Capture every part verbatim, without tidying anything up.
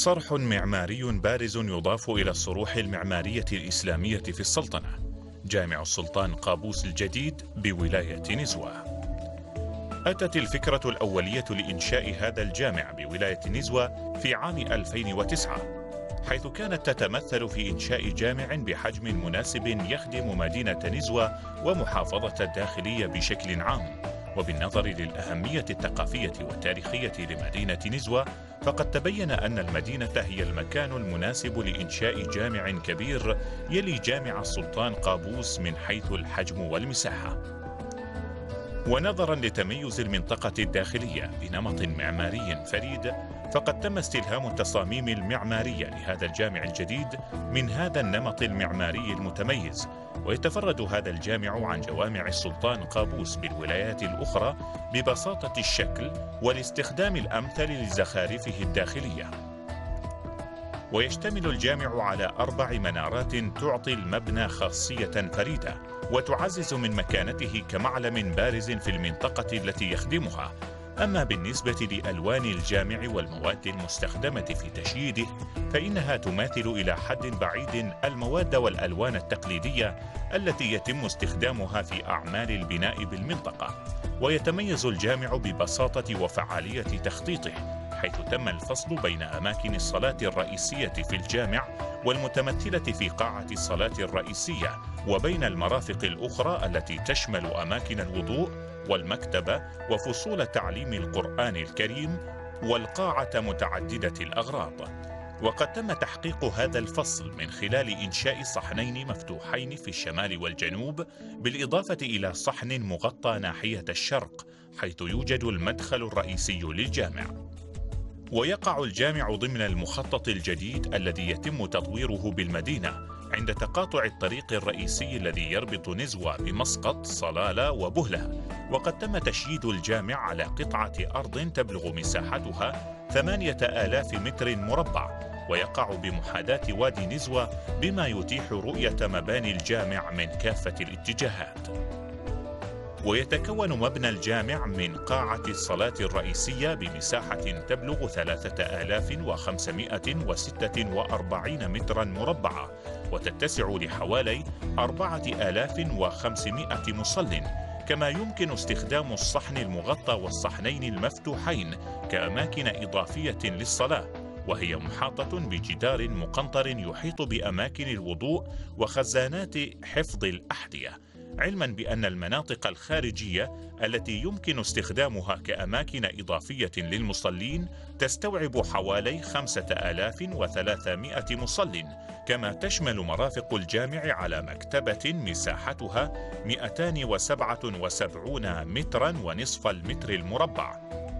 صرح معماري بارز يضاف إلى الصروح المعمارية الإسلامية في السلطنة، جامع السلطان قابوس الجديد بولاية نزوة. أتت الفكرة الأولية لإنشاء هذا الجامع بولاية نزوة في عام ألفين وتسعة، حيث كانت تتمثل في إنشاء جامع بحجم مناسب يخدم مدينة نزوة ومحافظة الداخلية بشكل عام. وبالنظر للأهمية الثقافية والتاريخية لمدينة نزوة، فقد تبين أن المدينة هي المكان المناسب لإنشاء جامع كبير يلي جامع السلطان قابوس من حيث الحجم والمساحة. ونظرا لتميز المنطقة الداخلية بنمط معماري فريد، فقد تم استلهام التصاميم المعمارية لهذا الجامع الجديد من هذا النمط المعماري المتميز. ويتفرد هذا الجامع عن جوامع السلطان قابوس بالولايات الأخرى ببساطة الشكل والاستخدام الأمثل لزخارفه الداخلية. ويشتمل الجامع على أربع منارات تعطي المبنى خاصية فريدة، وتعزز من مكانته كمعلم بارز في المنطقة التي يخدمها. أما بالنسبة لألوان الجامع والمواد المستخدمة في تشييده، فإنها تماثل إلى حد بعيد المواد والألوان التقليدية التي يتم استخدامها في أعمال البناء بالمنطقة. ويتميز الجامع ببساطة وفعالية تخطيطه، حيث تم الفصل بين أماكن الصلاة الرئيسية في الجامع والمتمثلة في قاعة الصلاة الرئيسية، وبين المرافق الأخرى التي تشمل أماكن الوضوء والمكتبة وفصول تعليم القرآن الكريم والقاعة متعددة الأغراض. وقد تم تحقيق هذا الفصل من خلال إنشاء صحنين مفتوحين في الشمال والجنوب، بالإضافة إلى صحن مغطى ناحية الشرق حيث يوجد المدخل الرئيسي للجامع. ويقع الجامع ضمن المخطط الجديد الذي يتم تطويره بالمدينة عند تقاطع الطريق الرئيسي الذي يربط نزوة بمسقط، صلالة وبهلة. وقد تم تشييد الجامع على قطعة أرض تبلغ مساحتها ثمانية آلاف متر مربع، ويقع بمحاذاة وادي نزوة، بما يتيح رؤية مباني الجامع من كافة الاتجاهات. ويتكون مبنى الجامع من قاعة الصلاة الرئيسية بمساحة تبلغ ثلاثة آلاف وخمسمائة وستة وأربعين مترا مربعا، وتتسع لحوالي أربعة آلاف وخمسمائة مصل. كما يمكن استخدام الصحن المغطى والصحنين المفتوحين كأماكن إضافية للصلاة، وهي محاطة بجدار مقنطر يحيط بأماكن الوضوء وخزانات حفظ الأحذية، علما بأن المناطق الخارجية التي يمكن استخدامها كأماكن إضافية للمصلين تستوعب حوالي خمسة آلاف وثلاثمائة مصل. كما تشمل مرافق الجامع على مكتبة مساحتها مئتين وسبعة وسبعين مترا ونصف المتر المربع،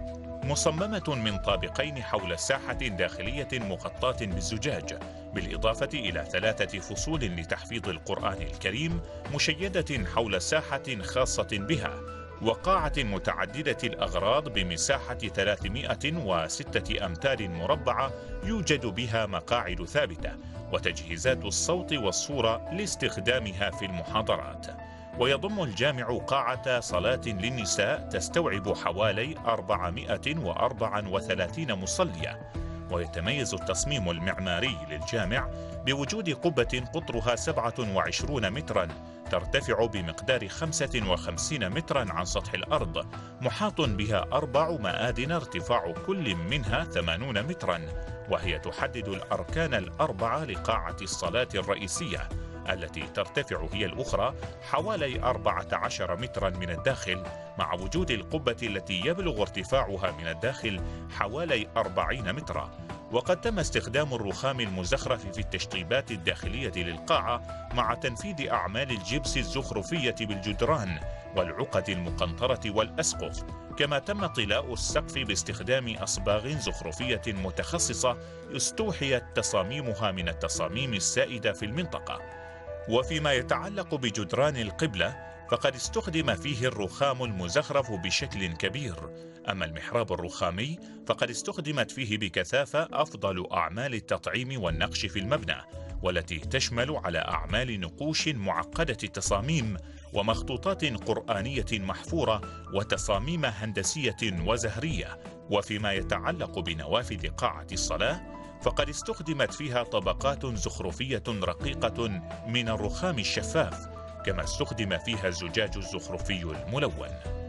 مصممة من طابقين حول ساحة داخلية مغطاة بالزجاج، بالإضافة إلى ثلاثة فصول لتحفيظ القرآن الكريم مشيدة حول ساحة خاصة بها، وقاعة متعددة الأغراض بمساحة ثلاثمائة وستة أمتار مربعة يوجد بها مقاعد ثابتة، وتجهيزات الصوت والصورة لاستخدامها في المحاضرات. ويضم الجامع قاعة صلاة للنساء تستوعب حوالي أربعمائة وأربعة وثلاثين مصلية. ويتميز التصميم المعماري للجامع بوجود قبة قطرها سبعة وعشرين مترا ترتفع بمقدار خمسة وخمسين مترا عن سطح الأرض، محاط بها أربع مآذن ارتفاع كل منها ثمانين مترا، وهي تحدد الأركان الأربعة لقاعة الصلاة الرئيسية التي ترتفع هي الأخرى حوالي أربعة عشر مترا من الداخل، مع وجود القبة التي يبلغ ارتفاعها من الداخل حوالي أربعين مترا. وقد تم استخدام الرخام المزخرف في التشطيبات الداخلية للقاعة، مع تنفيذ أعمال الجبس الزخرفية بالجدران والعقد المقنطرة والأسقف. كما تم طلاء السقف باستخدام أصباغ زخرفية متخصصة استوحيت تصاميمها من التصاميم السائدة في المنطقة. وفيما يتعلق بجدران القبلة، فقد استخدم فيه الرخام المزخرف بشكل كبير. أما المحراب الرخامي فقد استخدمت فيه بكثافة أفضل أعمال التطعيم والنقش في المبنى، والتي تشمل على أعمال نقوش معقدة التصاميم ومخطوطات قرآنية محفورة وتصاميم هندسية وزهرية. وفيما يتعلق بنوافذ قاعة الصلاة، فقد استخدمت فيها طبقات زخرفية رقيقة من الرخام الشفاف، كما استخدم فيها الزجاج الزخرفي الملون.